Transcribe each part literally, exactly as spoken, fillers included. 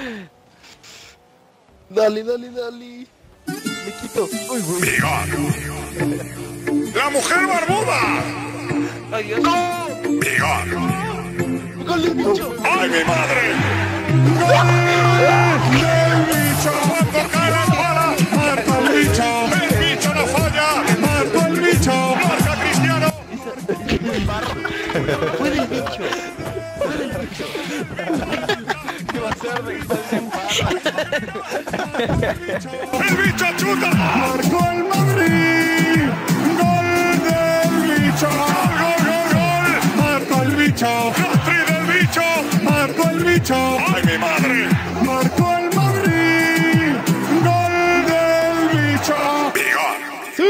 Dale, dale, dale. Me quito. Uy, güey. ¡La mujer barbuda! ¡Ay, Dios! ¡Vigor! ¡Gol del bicho! ¡Ay, mi madre! ¡Gol del bicho! ¡Cuando cae la bala! ¡Marca el bicho! ¡El bicho no falla! ¡Marca el bicho! ¡Marca Cristiano! ¡Fue del bicho! ¡Fue del bicho! ¿Qué va a ser de que ¡El bicho chuta! ¡Marcó el Madrid! ¡Gol del bicho! ¡Gol, gol, gol, gol! ¡Marcó el bicho! ¡Hatri del bicho! ¡Marcó el bicho! ¡Ay, mi madre! ¡Marcó el Madrid! ¡Gol del bicho! ¡Vigor! ¡Sí!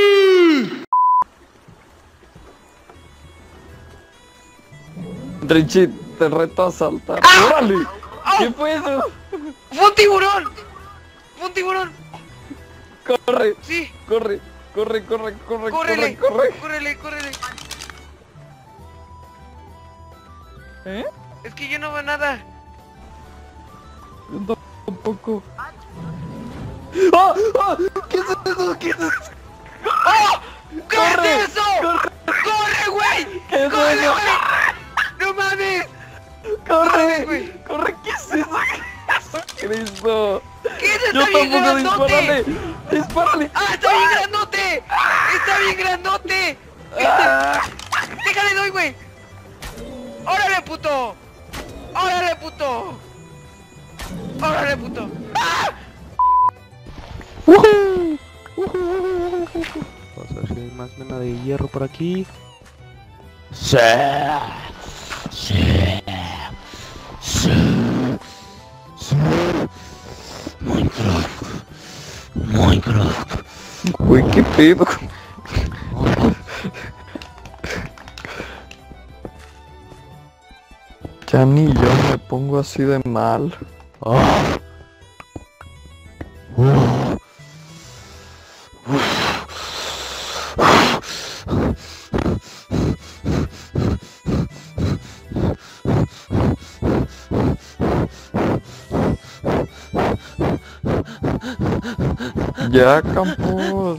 Richie, te reto a saltar. ¡Ah! ¡Órale! ¡Oh! ¿Qué fue eso? ¡Fue un tiburón! ¡Fue un tiburón! ¡Corre! Sí, ¡Corre! ¡Corre, corre, corre! córrele, ¡Corre, corre! córrele, córrele. ¿Eh? Es que yo no veo nada. Yo tampoco. ¡Ah! ¡Ah! ¿Qué es eso? ¿Qué es eso? ¡Oh! ¿Qué ¡Corre! es eso? ¡Corre! ¡Corre, güey! ¿Qué es ¡Corre, eso? güey! ¡No mames! ¡Corre! güey! ¡Corre! ¿Qué es eso? ¡Cristo! ¿Qué es ¡Yo está bien tampoco! grandote! ¡Dispárale! ¡Dispárale! ¡Ah, está bien grandote! ¡Está bien grandote! ¡Ah! ¡Déjale doy, güey! ¡Órale, puto! ¡Órale, puto! ¡Órale, puto! ¡Ah! Vamos a ver si hay más mena de hierro por aquí. ¡Sí! ¡Sí! ¡Sí! ¡Sí! Minecraft. Minecraft. Güey, qué pedo. Ya ni yo me pongo así de mal. Ah. Uh. Ya, Campos.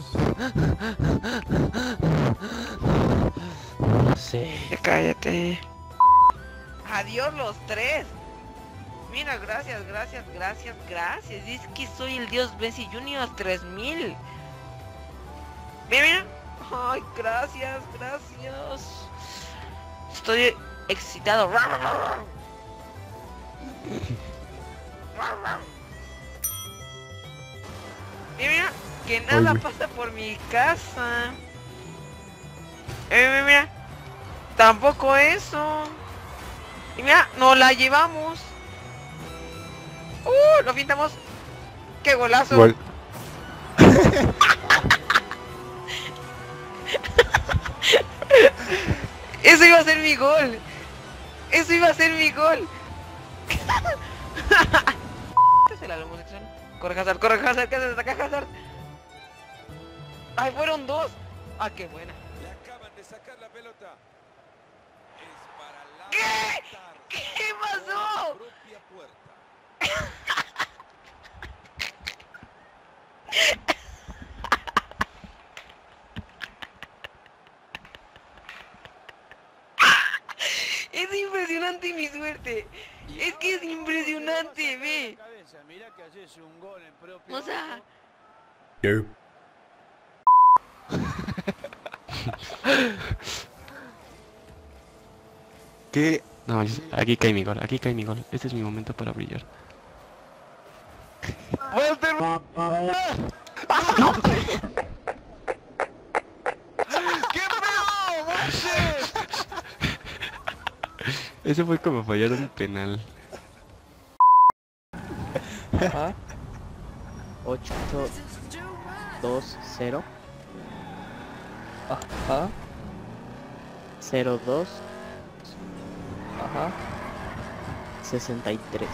No sé. Ya cállate. Adiós los tres. Mira, gracias, gracias, gracias, gracias. Es que soy el dios Messi Junior tres mil. Mira, mira. Ay, gracias, gracias. Estoy excitado. Mira, mira, que nada Oye. pasa por mi casa. Eh, mira, mira. Tampoco eso. Y mira, nos la llevamos. Uh, lo pintamos. ¡Qué golazo! Gol. Eso iba a ser mi gol. Eso iba a ser mi gol. ¿Qué es el homosexual? Corre, Hazard, corre, Hazard, ¿qué haces acá, Hazard? Ay, fueron dos. Ah, qué buena. Le acaban de sacar la pelota. Es para la ¿Qué? ¿Qué pasó? propia puerta. Es impresionante mi suerte. Es que es impresionante, ve. O sea, ¿Qué? No, yo- aquí cae mi gol, aquí cae mi gol. Este es mi momento para brillar. ¡Walter! ¡Qué pedo! ¡Manches! Ese fue como fallar un penal. Ajá. ocho dos cero Ajá. cero dos Ajá. sesenta y tres.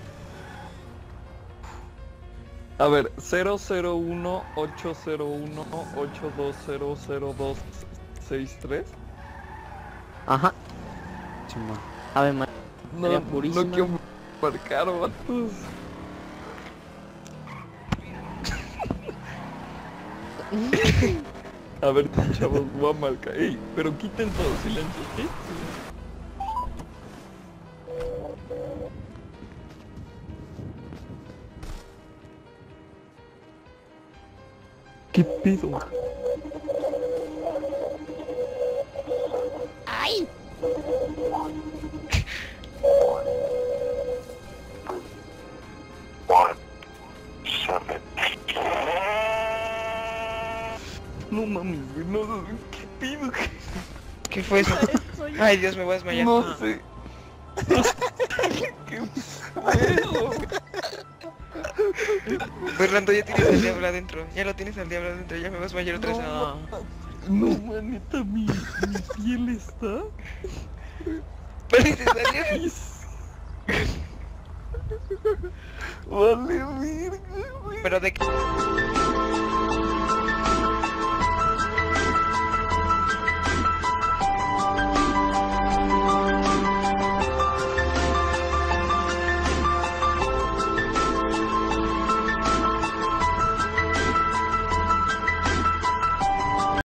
A ver, cero cero uno ocho cero uno ocho dos cero cero dos seis tres. Ajá. Simón. Ave María No, Purísima. no quiero... marcar, vatos. A ver, chavos, voy a marcar. Ey, pero quiten todo silencio, ¿sí? ¿Qué pido? ¡Ay! No mami, güey, no, ¿qué pido? ¿Qué fue eso? Ay, Dios, me voy a desmayar. No sé. ¿Qué pedo? Fernando, ya tienes al diablo adentro. Ya lo tienes al diablo adentro. Ya me voy a desmayar otra vez. No, No. no, manita, mi, mi piel está. Vale, te salió. Vale, verga, güey. Pero de qué.